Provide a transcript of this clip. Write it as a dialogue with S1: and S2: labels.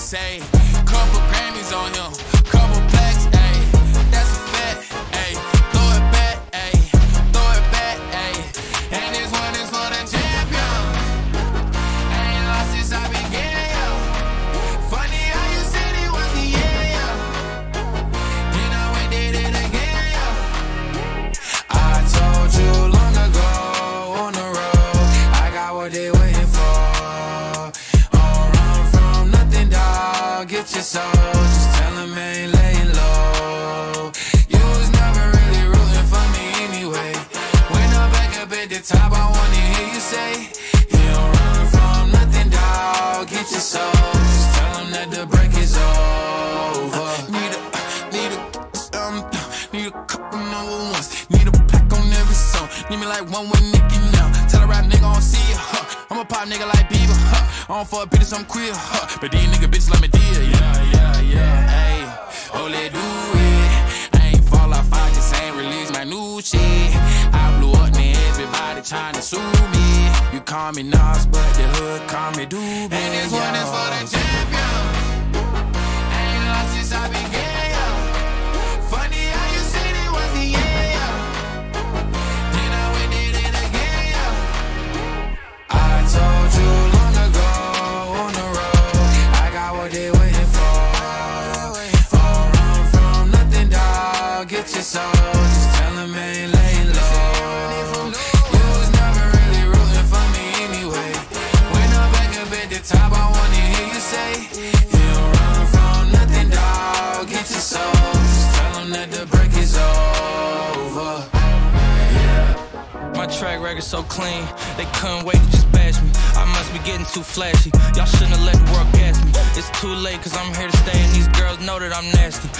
S1: ayy. Couple Grammys on him, couple plaques, ayy. That's a fact, ayy. Throw it back, ayy. Throw it back, ayy. And this one is for the champion. Ain't lost since I began, yo. Funny how you said it was the year, yo. Then I went did it again, yo. I told you long ago on the road, I got what they waiting for. Don't run from nothing, dog. Get your soul. Just tell them ain't laying low. You was never really rooting for me anyway. When I'm back up at the top, I wanna hear you say, you don't run from nothing, dog. Get your soul. Just tell them that the break is over. Need a couple number ones. Need a pack on every song. Need me like one with Nicki now. Tell a rap nigga I don't see ya, huh. I'm a pop nigga like Bieber, huh. I don't fuck bitches, I'm queer, huh. But these nigga bitches like me dear, yeah, ayy. Oh, let do it. I ain't fall off, I just ain't release my new shit. I blew up, then everybody tryna sue me. You call me Nas, but the hood call me Doobie. And this one is for the champion. Ain't lost since I began, yo. Funny how you said it was the year, yo. Then I went did it again, yo. I told you long ago on the road, I got what they waiting for. Don't run from nothing, dog. Get your soul. Just tell them ain't laying low. You was never really rooting for me anyway. When I'm back up at the top, I wanna hear you say, you don't run from nothing, dog. Get your soul. Just tell them that the break is over.
S2: My track record so clean, they couldn't wait to just bash me. I must be getting too flashy. Y'all shouldn't have let the world gas me. It's too late, cause I'm here to stay, and these girls know that I'm nasty.